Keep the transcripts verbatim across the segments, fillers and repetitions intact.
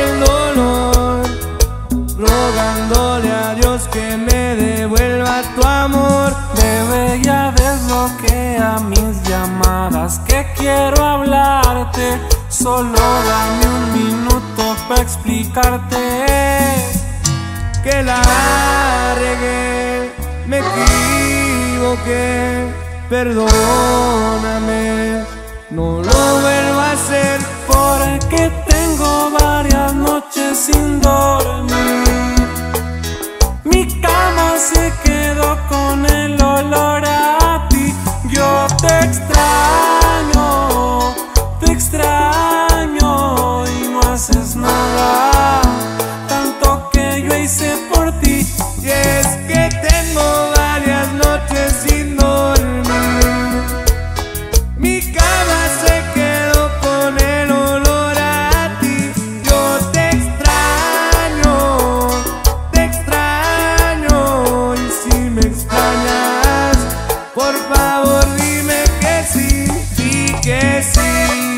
el dolor, rogándole a Dios que me devuelva tu amor. Bebé, ya desbloquea mis llamadas, que quiero hablarte. Solo dame un minuto para explicarte que la regué, me equivoqué, perdóname, no lo vuelvo a hacer. Porque tengo varias noches sin dormir, mi cama se quedó con el olor a ti. Yo te extraño, te extraño y no haces nada, tanto que yo hice por ti. Y es que tengo varias noches sin dormir, mi cama se quedó con el olor a ti. Yo te extraño, te extraño, y si me extrañas, por favor dime que sí, sí que sí.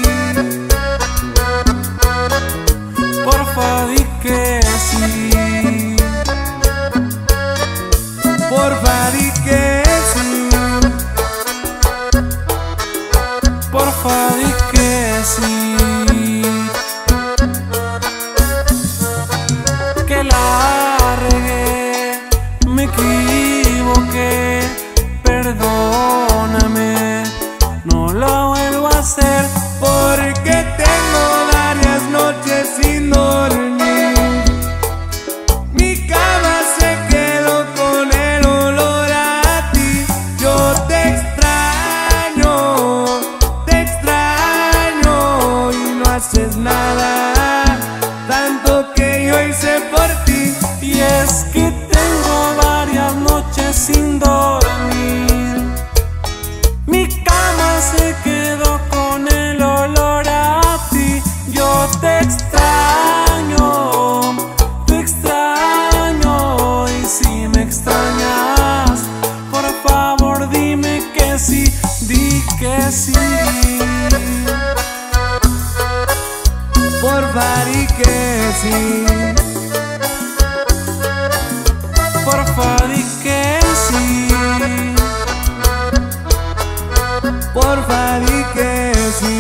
Porfa, di que sí. Porfa, di que sí. Porfa, di que sí. Que la regué, me equivoqué, perdóname, no lo vuelvo a hacer. Porque tengo varias noches sin dormir, mi cama se quedó con el olor a ti. Yo te extraño, te extraño y no haces nada, tanto que yo hice por ti. Y es que tengo varias noches sin dormir, mi cama se quedó con el olor a ti. Yo te extraño, te extraño, y si me extrañas, por favor dime que sí, di que sí. Porfa, di que sí. Porfa, di que sí. Porfa, di que sí.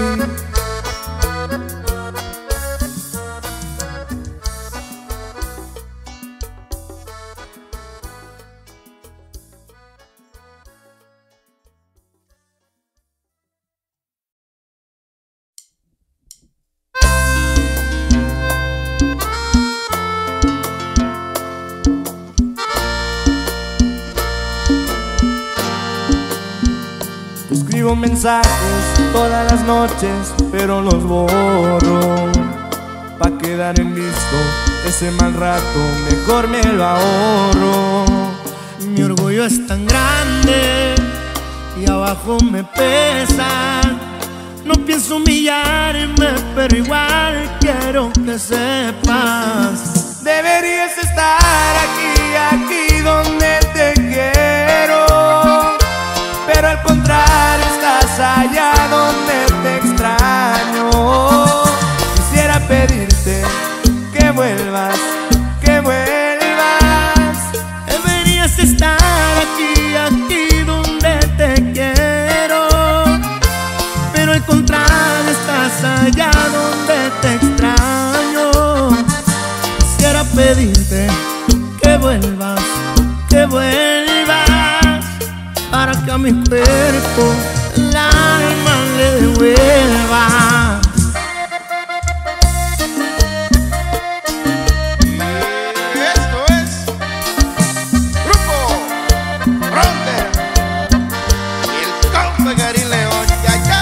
Escribo mensajes todas las noches, pero los borro, pa' quedar en visto. Ese mal rato mejor me lo ahorro. Mi orgullo es tan grande y abajo me pesa. No pienso humillarme, pero igual quiero que sepas. Deberías estar aquí, aquí donde te quiero, pero al contrario estás allá donde te extraño. Quisiera pedirte que vuelvas, que vuelvas. Deberías estar aquí, aquí donde te quiero, pero al contrario estás allá donde te extraño. Quisiera pedirte que vuelvas, que vuelvas, para que a mi cuerpo el alma le devuelva. Y esto es Grupo Fronter y el compa Gary León. Ya, ya.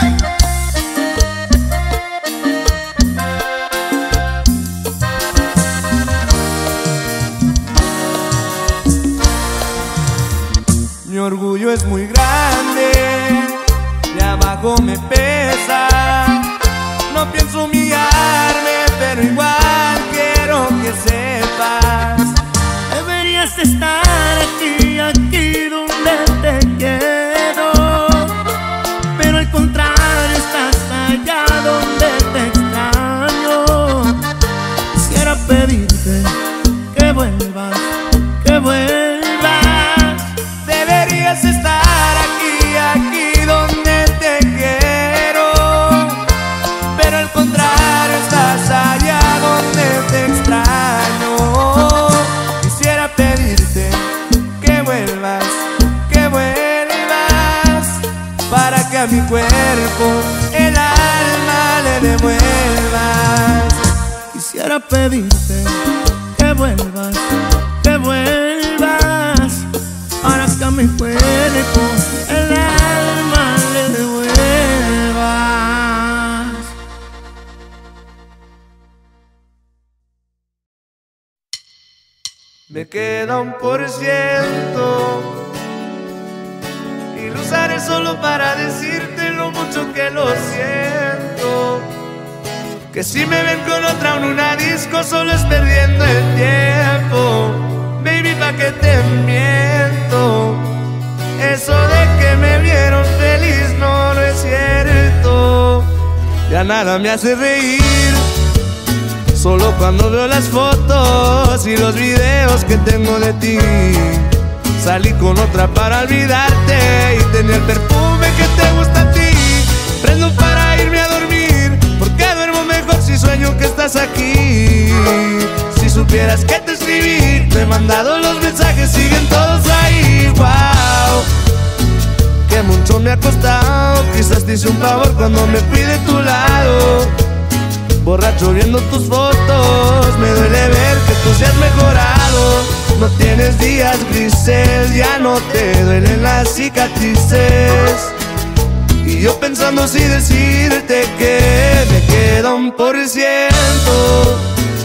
Mi orgullo es muy grande, de abajo me pesa. No pienso humillarme, pero igual quiero que sepas. Deberías estar aquí, aquí donde te quiero, pero al contrario estás allá donde te extraño. para pedirte que vuelvas, que vuelvas, para que a mi cuerpo el alma le devuelvas. Me queda un por ciento y lo usaré solo para decirte lo mucho que lo siento. Que si me ven con otra en una disco solo es perdiendo el tiempo. Baby, pa' que te miento. Eso de que me vieron feliz no, no es cierto. Ya nada me hace reír, solo cuando veo las fotos y los videos que tengo de ti. Salí con otra para olvidarte y tenía el perfume que te gusta a ti. Prendo para irme a dormir, porque duermo mejor si sueño que estás aquí. Si supieras que te escribí, te he mandado los mensajes, siguen todos ahí. Wow, que mucho me ha costado. Quizás te hice un favor cuando me fui de tu lado. Borracho viendo tus fotos, me duele ver que tú seas mejorado. No tienes días grises, ya no te duelen las cicatrices. Y yo pensando si decirte que me queda un por ciento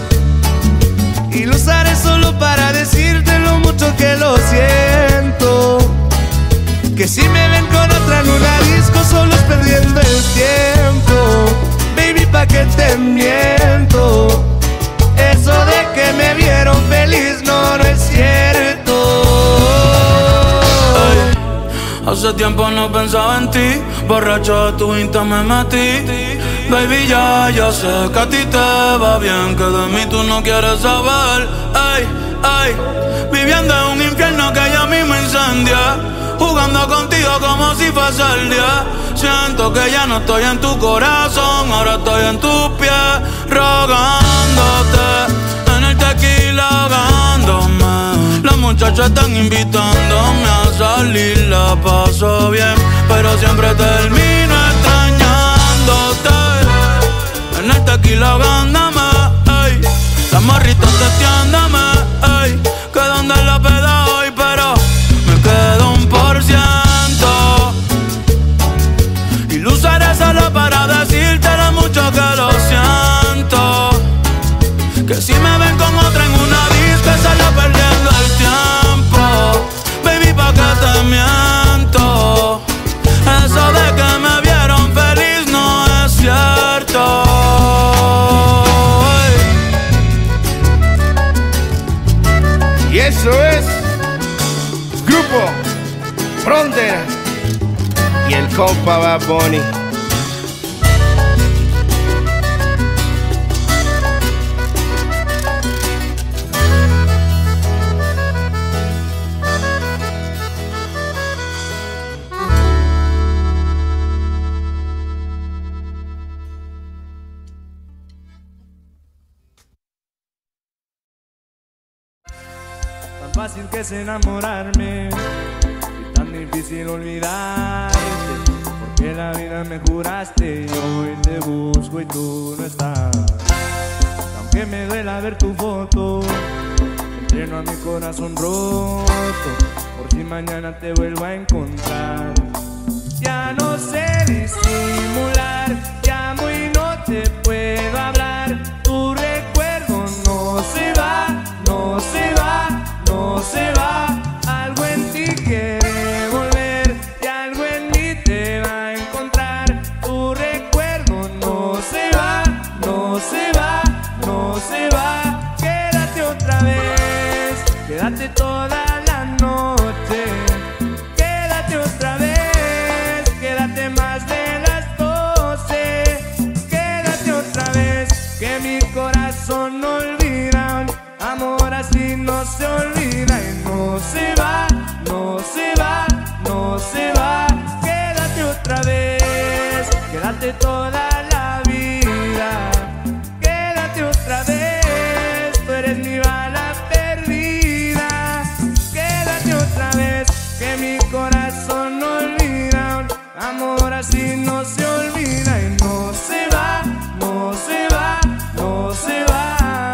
y lo usaré solo para decirte lo mucho que lo siento. Que si me ven con otra en una disco solo es perdiendo el tiempo. Baby, pa' que te miento. Eso de que me vieron feliz no, no es cierto. Ay, hace tiempo no pensaba en ti, borracho de tu Insta me metí. Baby, ya, ya sé que a ti te va bien, que de mí tú no quieres saber. Ay, ay, viviendo en un infierno que ya mismo incendia, jugando contigo como si fuese el día. Siento que ya no estoy en tu corazón, ahora estoy en tus pies, rogándote, en el tequila ahogándome. Las muchachas están invitándome a salir, la paso bien, pero siempre termino extrañándote. En el tequila ahogándome, ey. Las morritas testeándome, ey. Que donde la peda hoy, pero me quedo un por ciento y lo usaré solo para decirte lo mucho que lo siento. Que si me ven con otra en una disco solo perdiendo el tiempo. Baby, pa' que te miento. Eso de que me vieron feliz no es cierto. Y eso es Grupo Frontera y el compa Bad Bunny. Tan fácil que es enamorarme y tan difícil olvidarte, porque la vida me juraste y hoy te busco y tú no estás. Aunque me duela ver tu foto, entreno a mi corazón roto, por si mañana te vuelvo a encontrar. Ya no sé disimular, llamo y no te puedo hablar. Tu recuerdo no se va, no se va, no se va. Algo en ti quiere volver y algo en mí te va a encontrar. Tu recuerdo no se va, no se va, no se va. Quédate otra vez, quédate toda la noche. Quédate otra vez, quédate más de las doce. Quédate otra vez, que mi corazón no olvida. Amor así no se olvida y no se va, no se va, no se va. Quédate otra vez, quédate toda la vida. Quédate otra vez, tú eres mi bala perdida. Quédate otra vez, que mi corazón no olvida. Amor así no se olvida y no se va, no se va, no se va.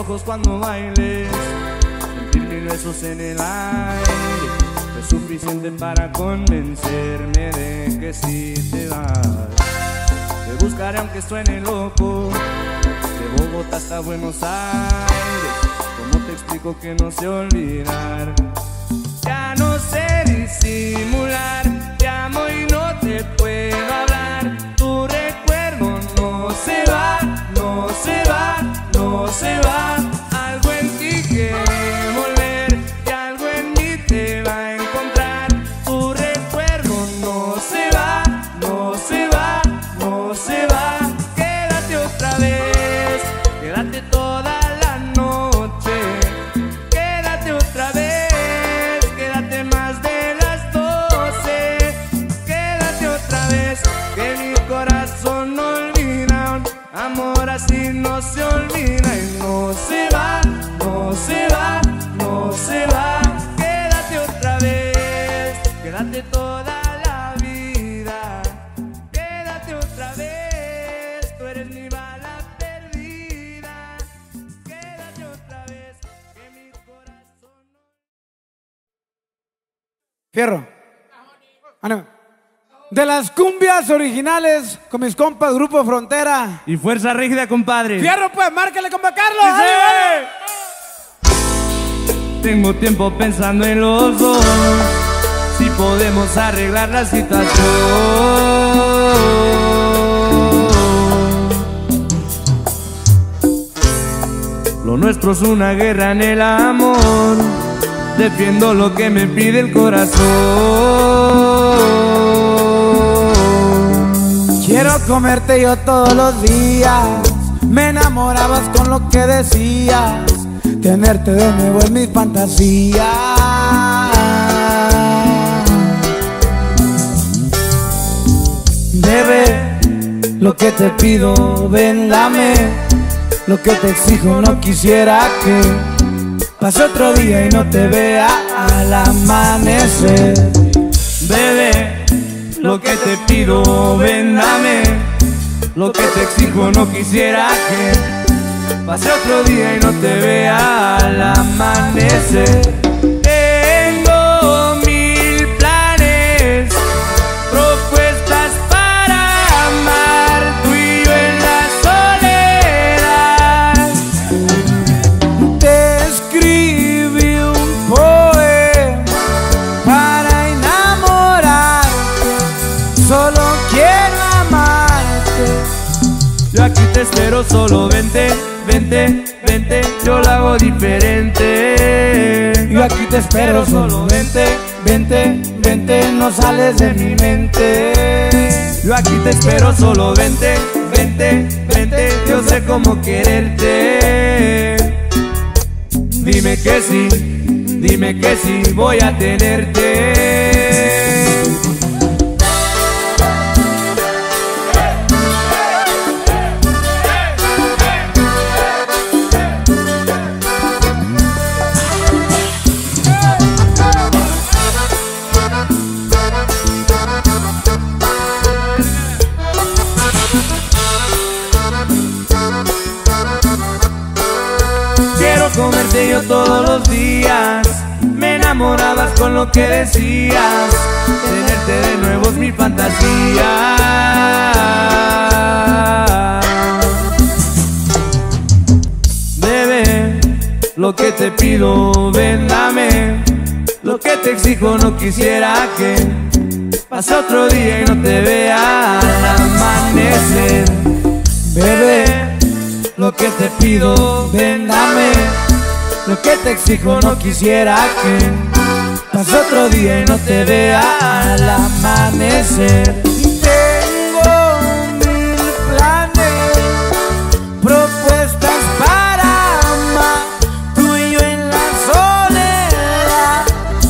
ojos cuando bailes, sentir mil besos en el aire, es suficiente para convencerme de que si te vas. Te buscaré aunque suene loco, de Bogotá hasta Buenos Aires. ¿Cómo te explico que no sé olvidar? Ya no sé disimular, te amo y no te puedo hablar. Tu recuerdo no se va, no se va, no se va. Algo en ti quiere volver y algo en mí te va a encontrar. Tu recuerdo no se va, no se va, no se va. Quédate otra vez, quédate toda la noche. Quédate otra vez, quédate más de las doce. Quédate otra vez, que mi corazón no olvida. Amor así no se olvida y no se va, no se va, no se va. Quédate otra vez, quédate toda la vida. Quédate otra vez, tú eres mi bala perdida. Quédate otra vez, que mi corazón no... Fierro. Ánimo. De las cumbias originales con mis compas Grupo Frontera. Y Fuerza Rígida, compadre. Fierro, pues, márcale, compa Carlos. ¡Sí! Tengo tiempo pensando en los dos, si podemos arreglar la situación. Lo nuestro es una guerra en el amor, defiendo lo que me pide el corazón. Quiero comerte yo todos los días, me enamorabas con lo que decías, tenerte de nuevo en mis fantasías. Bebé, lo que te pido, ven, dame, lo que te exijo, no quisiera que pase otro día y no te vea al amanecer. Bebé, lo que te pido, ven, dame, lo que te exijo, no quisiera que pase otro día y no te vea al amanecer. Tengo mil planes, propuestas para amar, tú y yo en la soledad. Te escribí un poema para enamorarte, solo quiero amarte. Yo aquí te espero, solo vente, vente, vente, yo lo hago diferente. Yo aquí te espero, solo vente, vente, vente, no sales de mi mente. Yo aquí te espero, solo vente, vente, vente, yo sé cómo quererte. Dime que sí, dime que sí, voy a tenerte. Comerte yo todos los días, me enamorabas con lo que decías, tenerte de nuevo es mi fantasía. Bebé, lo que te pido, ven, dame, lo que te exijo, no quisiera que pase otro día y no te vea al amanecer. Bebé, lo que te pido, ven, dame, lo que te exijo, no quisiera que pase otro día y no te vea al amanecer. Tengo mil planes, propuestas para amar, tú y yo en la soledad.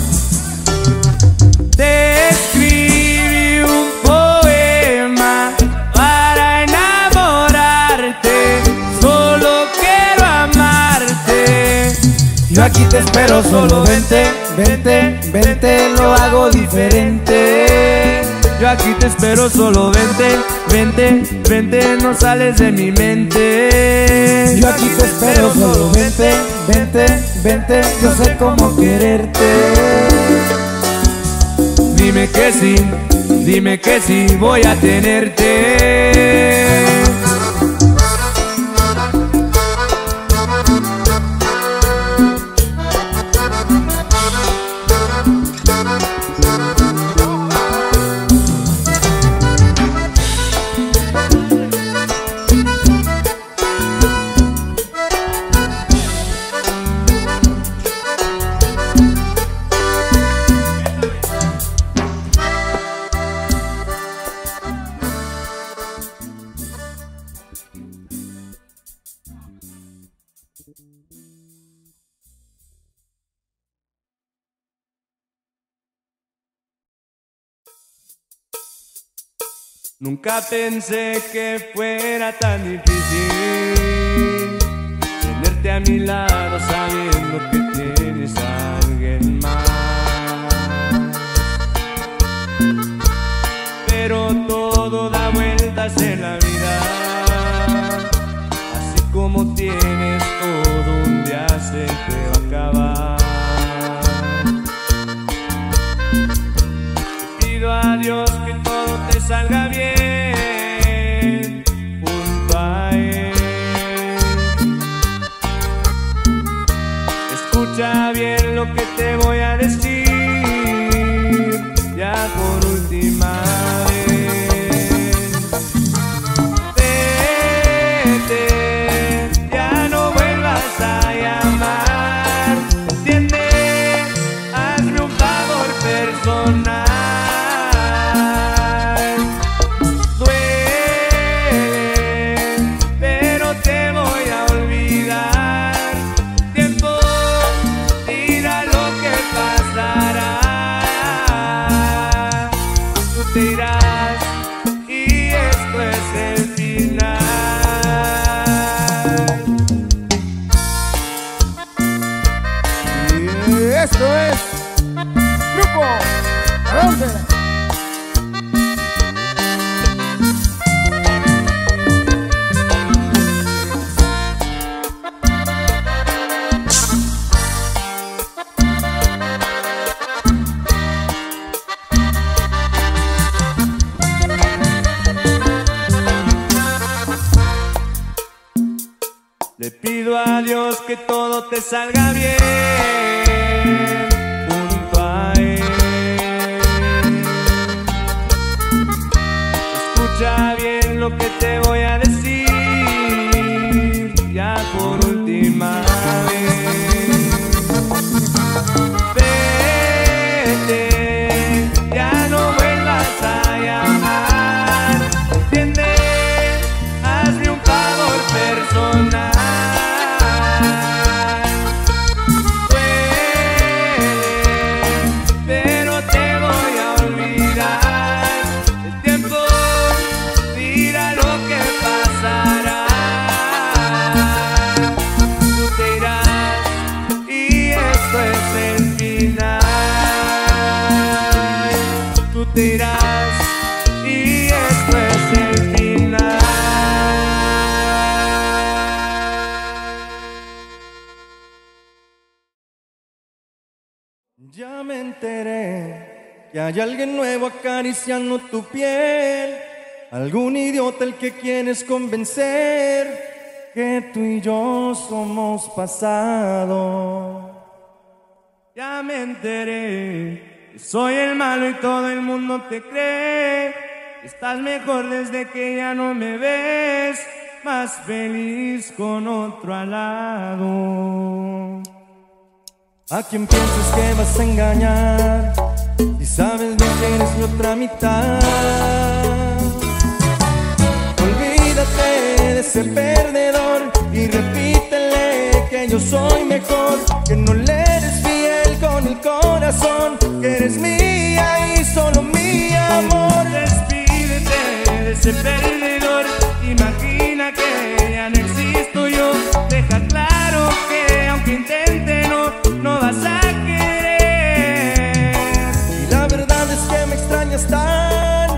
Te escribí un poema para enamorarte, solo quiero amarte. Yo aquí te espero, solo vente, vente, vente, lo hago diferente. Yo aquí te espero, solo vente, vente, vente, no sales de mi mente. Yo aquí te espero, solo vente, vente, vente, yo sé cómo quererte. Dime que sí, dime que sí, voy a tenerte. Nunca pensé que fuera tan difícil tenerte a mi lado sabiendo que tienes a alguien más. Pero todo da vueltas en la vida, así como tienes todo, un día se te va a acabar. Te pido a Dios que todo te salga bien junto a él. Escucha bien lo que te voy a decir, ya por última vez. Vete, ya no vuelvas a llamar, entiende, hazme un favor personal. Esto es Grupo Frontera. Le pido a Dios que todo te salga bien junto a él. Escucha bien lo que te voy a decir, ya por última vez. Vete, ya no vuelvas a llamar, entiende, hazme un favor personal. Te irás y esto es el final. Ya me enteré que hay alguien nuevo acariciando tu piel, algún idiota el que quieres convencer que tú y yo somos pasado. Ya me enteré, soy el malo y todo el mundo te cree. Estás mejor desde que ya no me ves, más feliz con otro al lado. ¿A quién piensas que vas a engañar si sabes bien que eres mi otra mitad? Olvídate de ese perdedor y repítele que yo soy mejor, que no le eres fiel con el corazón, que eres mía y solo mi amor. Despídete de ese perdedor, imagina que ya no existo yo. Deja claro que aunque intente no, no vas a querer. Y la verdad es que me extrañas tanto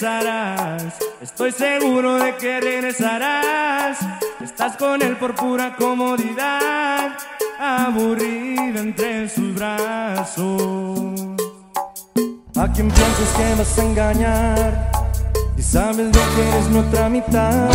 regresarás. Estoy seguro de que regresarás. Estás con él por pura comodidad, aburrida entre sus brazos. ¿A quién piensas que vas a engañar? Y sabes lo que eres mi otra mitad.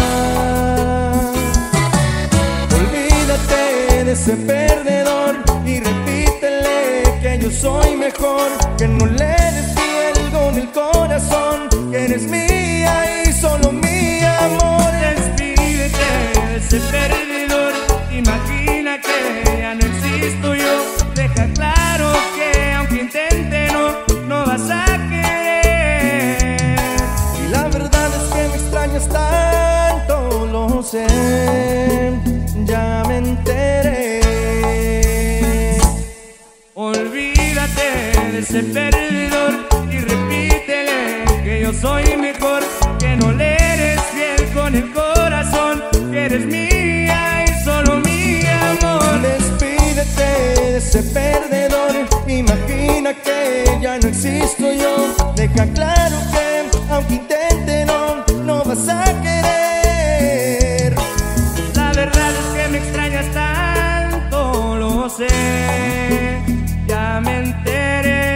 Olvídate de ese perdedor y repítele que yo soy mejor, que no le eres fiel con el corazón, que eres mía y solo mi amor. Despídete de ese perdedor, imagina que ya no existo yo. Deja claro que aunque intente no, no vas a querer. Y la verdad es que me extrañas tanto, lo sé, ya me enteré. Olvídate de ese perdedor y repítele que yo soy mejor, que no le eres fiel con el corazón, que eres mía y solo mi amor. Despídete de ese perdedor, imagina que ya no existo yo. Deja claro que aunque intente no, no vas a querer. La verdad es que me extrañas tanto, lo sé, ya me enteré.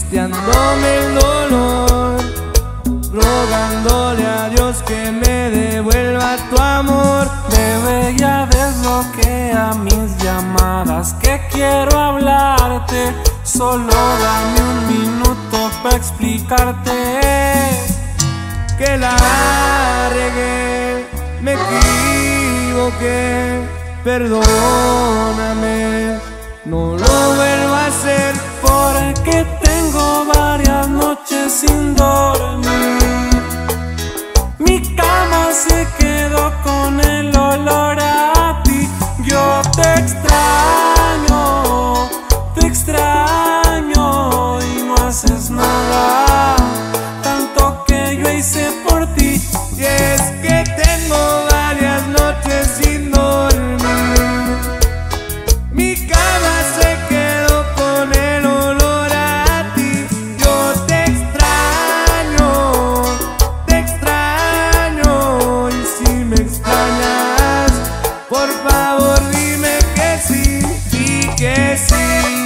angustiándome el dolor, rogándole a Dios que me devuelva tu amor. Bebé, ya desbloquea mis llamadas, que quiero hablarte. Solo dame un minuto para explicarte que la regué, me equivoqué, perdóname, no lo vuelvo a hacer. Porque tengo varias noches sin dormir, mi cama se quedó con el olor a ti. Yo te extraño, te extraño y no haces nada, tanto que yo hice por ti. Y es que tengo varias noches sin dormir, mi cama se quedó con el olor a ti. Yo te extraño, te extraño, y si me extrañas, por favor dime que sí, di que sí.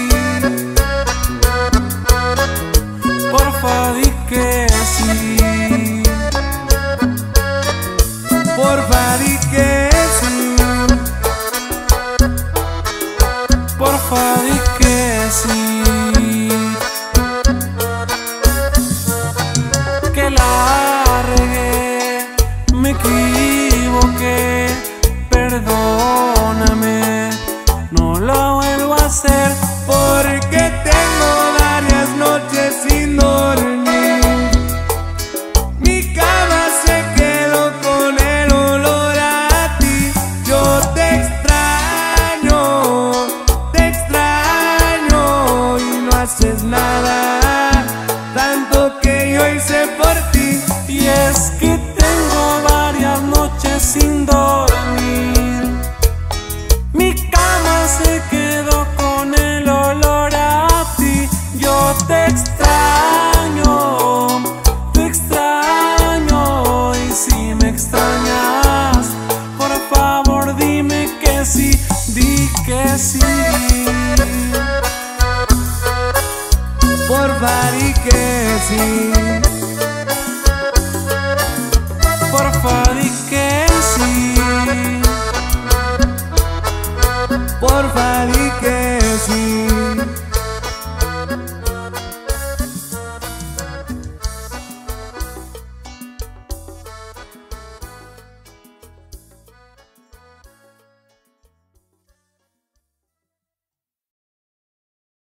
Porfa, di que sí. Porfa, di que sí. Porfa, di